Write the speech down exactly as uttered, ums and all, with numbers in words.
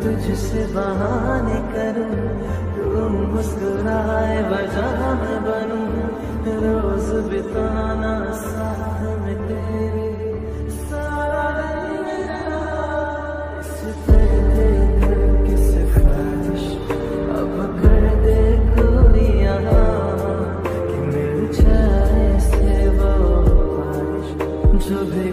तुझसे बहाने करूं, तू मुस्कुराए वजह मैं बनूं, रोज बिताना साथ में तेरे, सारा दिन मेरा इस पर्दे करके सिफारिश, अब कर दे कोई यहाँ कि मिल जाए से वो बारिश जो भी